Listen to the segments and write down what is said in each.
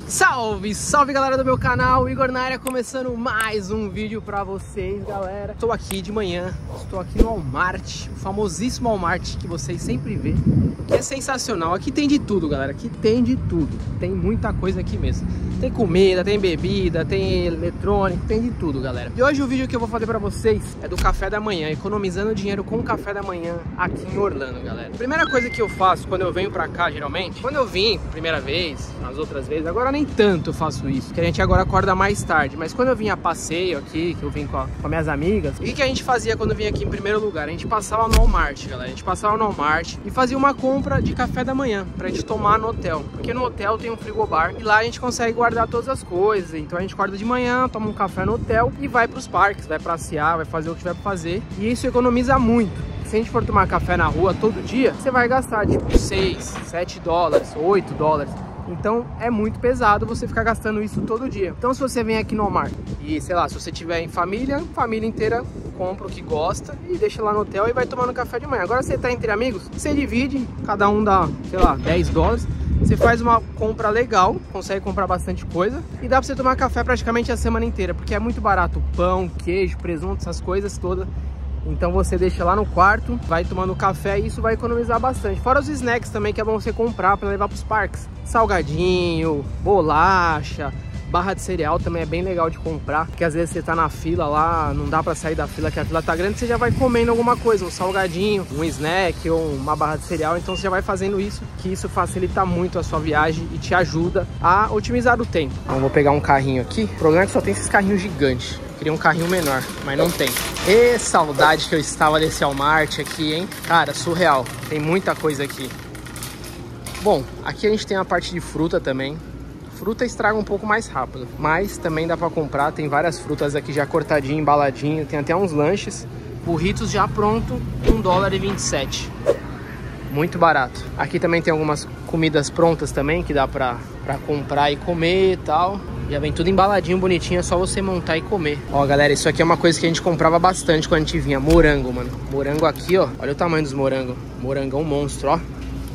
Salve, salve galera do meu canal, Igor na área, começando mais um vídeo pra vocês, galera. Estou aqui de manhã, estou aqui no Walmart, o famosíssimo Walmart que vocês sempre vê, que é sensacional. Aqui tem de tudo, galera, aqui tem de tudo, tem muita coisa aqui mesmo. Tem comida, tem bebida, tem eletrônico, tem de tudo, galera. E hoje o vídeo que eu vou fazer pra vocês é do café da manhã, economizando dinheiro com o café da manhã aqui em Orlando, galera. A primeira coisa que eu faço quando eu venho pra cá, geralmente, quando eu vim primeira vez, as outras vezes, agora nem tanto eu faço isso, que a gente agora acorda mais tarde, mas quando eu vim a passeio aqui, que eu vim com minhas amigas, o que a gente fazia quando eu vim aqui em primeiro lugar? A gente passava no Walmart, galera, a gente passava no Walmart e fazia uma compra de café da manhã pra gente tomar no hotel, porque no hotel tem um frigobar e lá a gente consegue guardar todas as coisas. Então a gente acorda de manhã, toma um café no hotel e vai pros parques, vai passear, vai fazer o que tiver pra fazer, e isso economiza muito. Se a gente for tomar café na rua todo dia, você vai gastar tipo 6, 7 dólares, 8 dólares. Então é muito pesado você ficar gastando isso todo dia. Então se você vem aqui no Walmart e, sei lá, se você tiver em família inteira compra o que gosta e deixa lá no hotel e vai tomando café de manhã. Agora você tá entre amigos, você divide, cada um dá, sei lá, 10 dólares. Você faz uma compra legal, consegue comprar bastante coisa e dá pra você tomar café praticamente a semana inteira, porque é muito barato, pão, queijo, presunto, essas coisas todas. Então você deixa lá no quarto, vai tomando café e isso vai economizar bastante. Fora os snacks também, que é bom você comprar para levar para os parques. Salgadinho, bolacha, barra de cereal também é bem legal de comprar, porque às vezes você tá na fila lá, não dá para sair da fila, que a fila tá grande, você já vai comendo alguma coisa, um salgadinho, um snack ou uma barra de cereal. Então você já vai fazendo isso, que isso facilita muito a sua viagem e te ajuda a otimizar o tempo. Então vou pegar um carrinho aqui. O problema é que só tem esses carrinhos gigantes. Queria um carrinho menor, mas não tem. E saudade que eu estava desse Walmart aqui, hein? Cara, surreal. Tem muita coisa aqui. Bom, aqui a gente tem a parte de fruta também. Fruta estraga um pouco mais rápido, mas também dá pra comprar. Tem várias frutas aqui já cortadinho, embaladinho. Tem até uns lanches. Burritos já pronto, $1,27. Muito barato. Aqui também tem algumas comidas prontas também, que dá pra comprar e comer e tal. Já vem tudo embaladinho, bonitinho, é só você montar e comer. Ó, galera, isso aqui é uma coisa que a gente comprava bastante quando a gente vinha. Morango, mano. Morango aqui, ó. Olha o tamanho dos morangos. Morangão monstro, ó.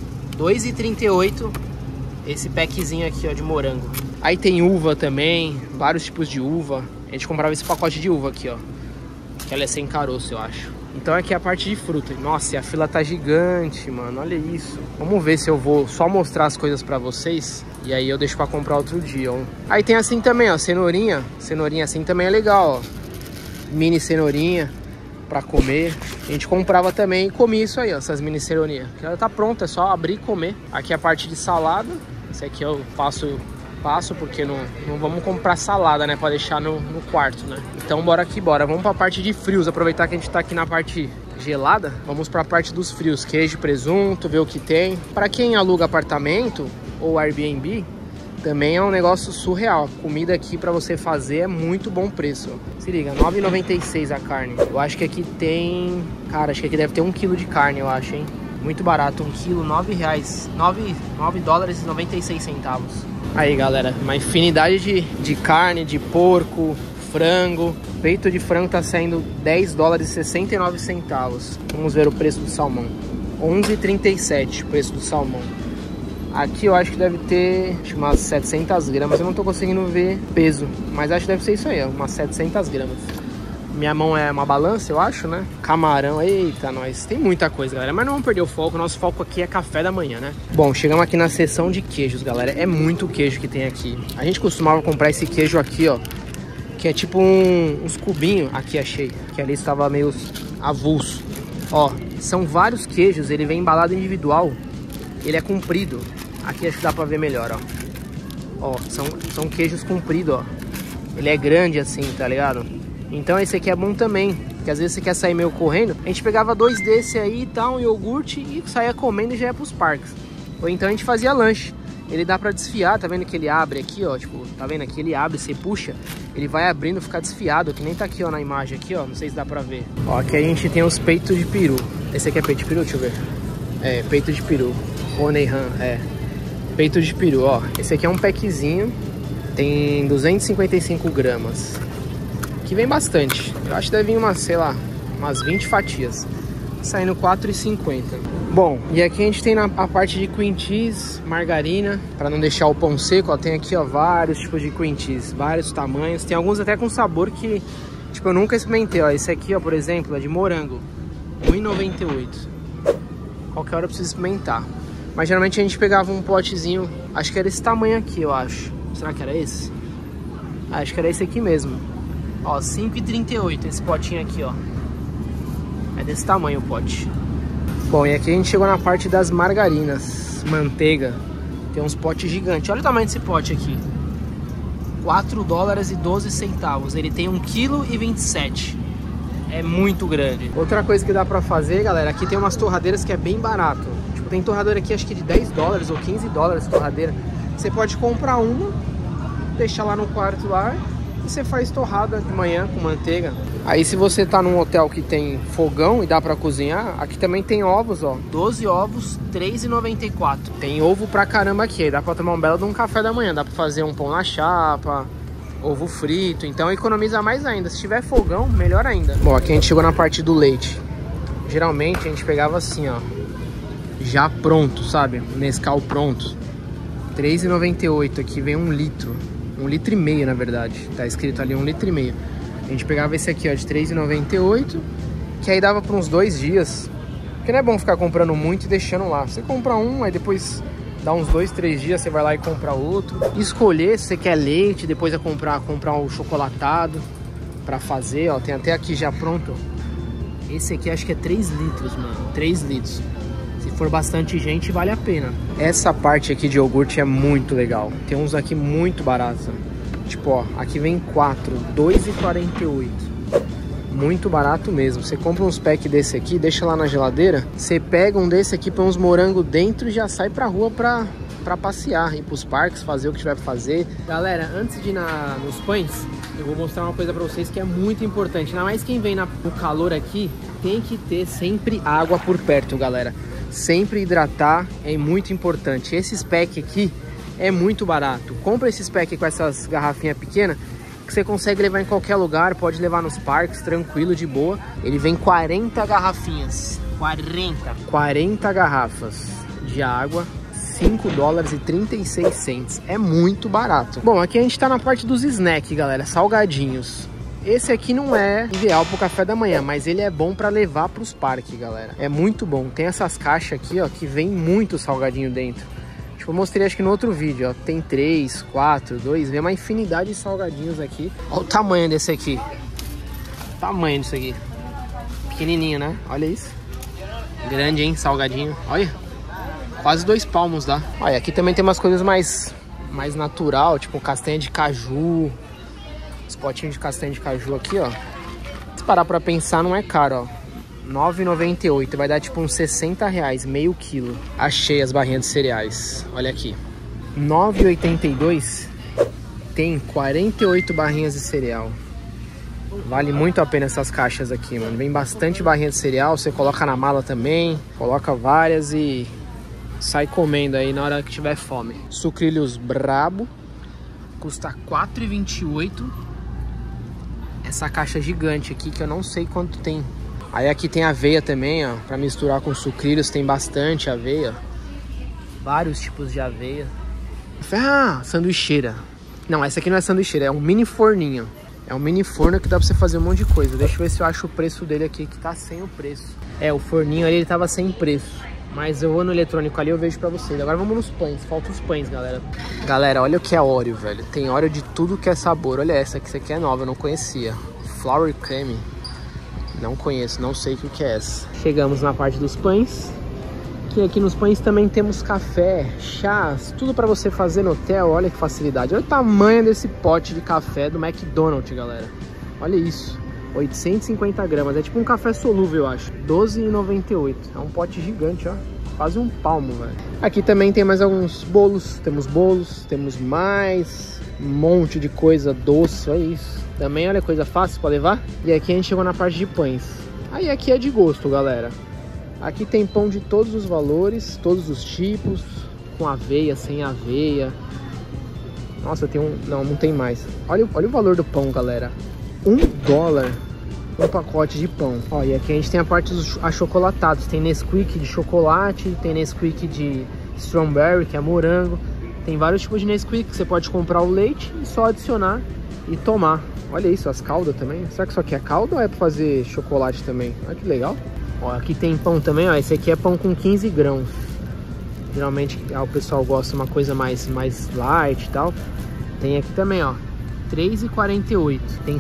$2,38 esse packzinho aqui, ó, de morango. Aí tem uva também, vários tipos de uva. A gente comprava esse pacote de uva aqui, ó. Que ela é sem caroço, eu acho. Então aqui é a parte de fruta. Nossa, e a fila tá gigante, mano. Olha isso. Vamos ver se eu vou só mostrar as coisas pra vocês. E aí eu deixo pra comprar outro dia, ó. Aí tem assim também, ó, cenourinha. Cenourinha assim também é legal, ó. Mini cenourinha pra comer. A gente comprava também e comia isso aí, ó, essas mini cenourinhas. Que ela tá pronta, é só abrir e comer. Aqui é a parte de salada. Esse aqui eu passo porque não vamos comprar salada, né, pra deixar no quarto, né. Então bora aqui, bora. Vamos pra parte de frios, aproveitar que a gente tá aqui na parte gelada. Vamos pra parte dos frios, queijo, presunto, ver o que tem. Pra quem aluga apartamento ou Airbnb, também é um negócio surreal. A comida aqui pra você fazer é muito bom preço. Se liga, R$9,96 a carne. Eu acho que aqui tem... Cara, acho que aqui deve ter 1 quilo de carne, eu acho, hein. Muito barato, 1 quilo, R$9. $9,96. Aí, galera, uma infinidade de carne, de porco, frango. Peito de frango tá saindo $10,69. Vamos ver o preço do salmão. $11,37 o preço do salmão. Aqui eu acho que deve ter umas 700 gramas. Eu não tô conseguindo ver peso, mas acho que deve ser isso aí, ó, umas 700 gramas. Minha mão é uma balança, eu acho, né? Camarão, eita, nós. Tem muita coisa, galera, mas não vamos perder o foco. Nosso foco aqui é café da manhã, né? Bom, chegamos aqui na seção de queijos, galera. É muito queijo que tem aqui. A gente costumava comprar esse queijo aqui, ó, que é tipo uns cubinhos. Aqui achei, que ali estava meio avulso. Ó, são vários queijos, ele vem embalado individual. Ele é comprido. Aqui acho que dá pra ver melhor, ó. Ó, são queijos compridos, ó. Ele é grande assim, tá ligado? Então esse aqui é bom também, porque às vezes você quer sair meio correndo. A gente pegava 2 desse aí e tal, um iogurte, e saía comendo e já ia pros parques. Ou então a gente fazia lanche. Ele dá pra desfiar, tá vendo que ele abre aqui, ó, tipo, tá vendo aqui? Ele abre, você puxa, ele vai abrindo, fica desfiado, que nem tá aqui, ó, na imagem aqui, ó, não sei se dá pra ver. Ó, aqui a gente tem os peitos de peru. Esse aqui é peito de peru, deixa eu ver. É, peito de peru. Oneihan, é. Peito de peru, ó. Esse aqui é um packzinho, tem 255 gramas. Que vem bastante. Eu acho que deve vir umas, sei lá, umas 20 fatias. saindo R$4,50. Bom, e aqui a gente tem a parte de cream cheese, margarina, para não deixar o pão seco, ó, tem aqui, ó, vários tipos de cream cheese, vários tamanhos, tem alguns até com sabor que, tipo, eu nunca experimentei, ó, esse aqui, ó, por exemplo, é de morango, R$1,98. Qualquer hora eu preciso experimentar. Mas geralmente a gente pegava um potezinho, acho que era esse tamanho aqui, eu acho. Será que era esse? Ah, acho que era esse aqui mesmo. Ó, R$5,38 esse potinho aqui, ó. É desse tamanho o pote. Bom, e aqui a gente chegou na parte das margarinas, manteiga. Tem uns potes gigantes. Olha o tamanho desse pote aqui. $4,12. Ele tem 1,27 kg. É muito grande. Outra coisa que dá pra fazer, galera, aqui tem umas torradeiras que é bem barato. Tipo, tem torradeira aqui, acho que de $10 ou $15 torradeira. Você pode comprar uma, deixar lá no quarto lá, e você faz torrada de manhã com manteiga. Aí se você tá num hotel que tem fogão e dá pra cozinhar, aqui também tem ovos, ó. 12 ovos, R$3,94. Tem ovo pra caramba aqui, aí dá pra tomar um belo de um café da manhã. Dá pra fazer um pão na chapa, ovo frito, então economiza mais ainda. Se tiver fogão, melhor ainda. Bom, aqui a gente chegou na parte do leite. Geralmente a gente pegava assim, ó, já pronto, sabe? Nescau pronto. R$3,98, aqui vem 1 litro. 1,5 litro, na verdade. Tá escrito ali 1,5 litro. A gente pegava esse aqui, ó, de R$3,98, que aí dava por uns 2 dias. Porque não é bom ficar comprando muito e deixando lá. Você compra um, aí depois dá uns 2, 3 dias, você vai lá e compra outro. Escolher se você quer leite, depois é comprar o chocolatado pra fazer, ó. Tem até aqui já pronto. Esse aqui acho que é 3 litros, mano. 3 litros. Se for bastante gente, vale a pena. Essa parte aqui de iogurte é muito legal. Tem uns aqui muito baratos. Tipo, ó, aqui vem 4, R$2,48. Muito barato mesmo. Você compra uns packs desse aqui, deixa lá na geladeira. Você pega um desse aqui, põe uns morangos dentro e já sai pra rua pra passear. Ir pros parques, fazer o que tiver pra fazer. Galera, antes de ir nos pães, eu vou mostrar uma coisa pra vocês que é muito importante. Ainda mais quem vem no calor aqui, tem que ter sempre água por perto, galera. Sempre hidratar é muito importante. Esses packs aqui é muito barato. Compra esses packs com essas garrafinhas pequenas, que você consegue levar em qualquer lugar. Pode levar nos parques, tranquilo, de boa. Ele vem 40 garrafinhas. 40 garrafas de água. $5,36. É muito barato. Bom, aqui a gente tá na parte dos snacks, galera. Salgadinhos. Esse aqui não é ideal pro café da manhã, mas ele é bom pra levar pros parques, galera. É muito bom. Tem essas caixas aqui, ó, que vem muito salgadinho dentro. Tipo, eu mostrei acho que no outro vídeo, ó. Tem 3, 4, 2, vem uma infinidade de salgadinhos aqui. Olha o tamanho desse aqui. O tamanho disso aqui. Pequenininho, né? Olha isso. Grande, hein? Salgadinho. Olha. Quase 2 palmos dá. Olha, aqui também tem umas coisas mais natural, tipo castanha de caju. Esse potinho de castanha de caju aqui, ó. Se parar pra pensar, não é caro, ó. R$9,98. Vai dar tipo uns R$60, meio quilo. Achei as barrinhas de cereais. Olha aqui. R$9,82. Tem 48 barrinhas de cereal. Vale muito a pena essas caixas aqui, mano. Vem bastante barrinha de cereal. Você coloca na mala também. Coloca várias e sai comendo aí na hora que tiver fome. Sucrilhos Brabo. Custa R$4,28. Essa caixa gigante aqui que eu não sei quanto tem. Aí aqui tem aveia também, ó, pra misturar com sucrilhos. Tem bastante aveia. Vários tipos de aveia. Ah, sanduicheira. Não, essa aqui não é sanduicheira, é um mini forninho. É um mini forno que dá pra você fazer um monte de coisa. Deixa eu ver se eu acho o preço dele aqui, que tá sem o preço. É, o forninho ali, ele tava sem preço. Mas eu vou no eletrônico ali, eu vejo pra vocês. Agora vamos nos pães, faltam os pães, galera. Galera, olha o que é Oreo, velho. Tem Oreo de tudo que é sabor. Olha essa aqui é nova, eu não conhecia. Flour Creme. Não conheço, não sei o que é essa. Chegamos na parte dos pães. Que aqui nos pães também temos café, chás, tudo pra você fazer no hotel. Olha que facilidade. Olha o tamanho desse pote de café do McDonald's, galera. Olha isso. 850 gramas. É tipo um café solúvel, eu acho. R$12,98. É um pote gigante, ó. Quase um palmo, velho. Aqui também tem mais alguns bolos. Temos bolos, temos mais um monte de coisa doce. Olha isso. Também, olha, coisa fácil pra levar. E aqui a gente chegou na parte de pães. Aí aqui é de gosto, galera. Aqui tem pão de todos os valores, todos os tipos. Com aveia, sem aveia. Nossa, tem um... Não, não tem mais. Olha o valor do pão, galera. $1. um pacote de pão. Ó, e aqui a gente tem a parte dos achocolatados. Tem Nesquik de chocolate, tem Nesquik de strawberry, que é morango. Tem vários tipos de Nesquik que você pode comprar o leite e só adicionar e tomar. Olha isso, as caldas também. Será que isso aqui é calda ou é para fazer chocolate também? Olha que legal. Ó, aqui tem pão também, ó. Esse aqui é pão com 15 grãos. Geralmente o pessoal gosta de uma coisa mais light e tal. Tem aqui também, ó, R$3,48. Tem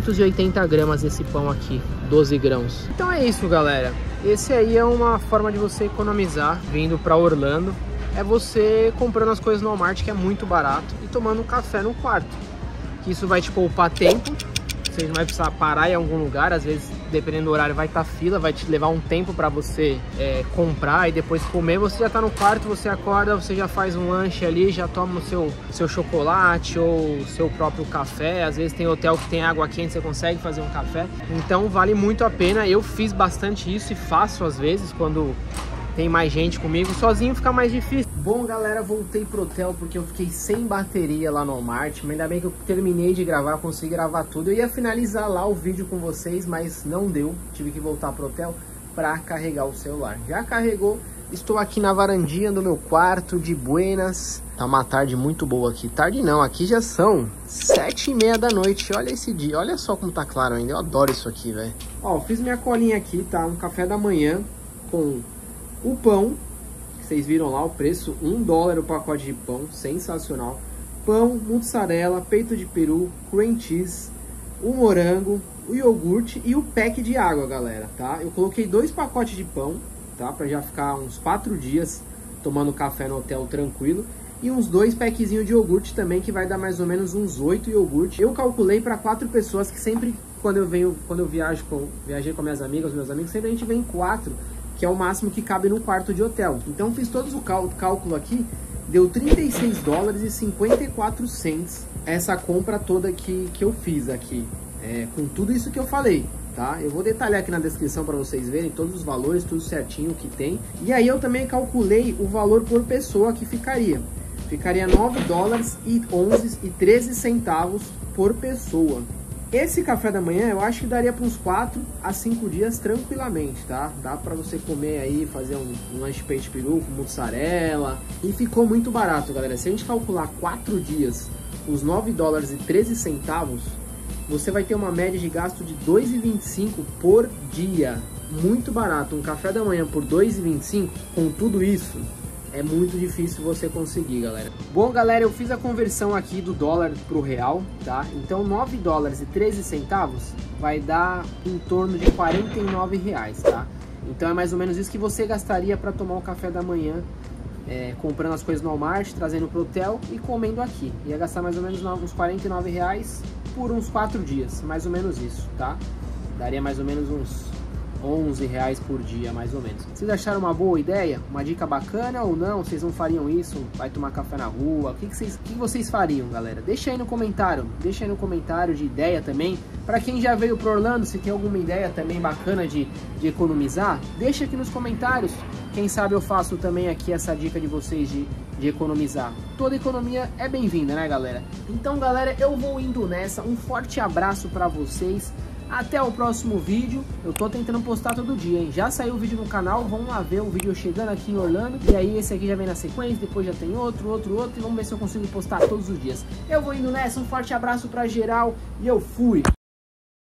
680 gramas esse pão aqui, 12 grãos. Então é isso, galera. Esse aí é uma forma de você economizar vindo para Orlando. É você comprando as coisas no Walmart, que é muito barato, e tomando um café no quarto. Que isso vai te poupar tempo. Você não vai precisar parar em algum lugar. Às vezes, dependendo do horário, vai estar fila. Vai te levar um tempo para você comprar e depois comer. Você já está no quarto, você acorda, você já faz um lanche ali, já toma o seu chocolate ou o seu próprio café. Às vezes tem hotel que tem água quente, você consegue fazer um café. Então vale muito a pena. Eu fiz bastante isso e faço às vezes quando tem mais gente comigo. Sozinho fica mais difícil. Bom, galera, voltei pro hotel porque eu fiquei sem bateria lá no Walmart. Mas ainda bem que eu terminei de gravar, consegui gravar tudo. Eu ia finalizar lá o vídeo com vocês, mas não deu. Tive que voltar pro hotel para carregar o celular. Já carregou. Estou aqui na varandinha do meu quarto, de buenas. Tá uma tarde muito boa aqui. Tarde não, aqui já são 7h30 da noite. Olha esse dia, olha só como tá claro ainda. Eu adoro isso aqui, velho. Ó, fiz minha colinha aqui, tá? Um café da manhã com o pão. Vocês viram lá o preço, $1 o pacote de pão, sensacional. Pão, mussarela, peito de peru, cream cheese, o morango, o iogurte e o pack de água, galera, tá? Eu coloquei 2 pacotes de pão, tá? Pra já ficar uns 4 dias tomando café no hotel tranquilo. E uns 2 packzinhos de iogurte também, que vai dar mais ou menos uns 8 iogurtes. Eu calculei para 4 pessoas, que sempre quando eu viajei com minhas amigas, meus amigos, sempre a gente vem 4, que é o máximo que cabe no quarto de hotel. Então fiz todos o cálculo aqui, deu $36,54 essa compra toda que eu fiz aqui, com tudo isso que eu falei, tá? Eu vou detalhar aqui na descrição para vocês verem todos os valores, tudo certinho que tem. E aí eu também calculei o valor por pessoa que ficaria $9,11,13 por pessoa. Esse café da manhã eu acho que daria para uns 4 a 5 dias tranquilamente, tá? Dá para você comer aí, fazer um lanche peito de peru com mussarela. E ficou muito barato, galera. Se a gente calcular 4 dias, os $9,13, você vai ter uma média de gasto de R$2,25 por dia. Muito barato. Um café da manhã por R$2,25, com tudo isso, é muito difícil você conseguir, galera. Bom, galera, eu fiz a conversão aqui do dólar pro real, tá? Então $9,13 vai dar em torno de R$49, tá? Então é mais ou menos isso que você gastaria para tomar o café da manhã, comprando as coisas no Walmart, trazendo pro hotel e comendo aqui. Ia gastar mais ou menos uns R$49 por uns 4 dias, mais ou menos isso, tá? Daria mais ou menos uns R$11 por dia, mais ou menos. Vocês acharam uma boa ideia? Uma dica bacana ou não? Vocês não fariam isso? Vai tomar café na rua? O que vocês fariam, galera? Deixa aí no comentário. Deixa aí no comentário de ideia também. Para quem já veio pro Orlando, se tem alguma ideia também bacana de economizar, deixa aqui nos comentários. Quem sabe eu faço também aqui essa dica de vocês de economizar. Toda economia é bem-vinda, né, galera? Então, galera, eu vou indo nessa. Um forte abraço para vocês. Até o próximo vídeo. Eu tô tentando postar todo dia, hein? Já saiu o vídeo no canal, vamos lá ver o vídeo chegando aqui em Orlando. E aí esse aqui já vem na sequência, depois já tem outro. E vamos ver se eu consigo postar todos os dias. Eu vou indo nessa, um forte abraço pra geral e eu fui!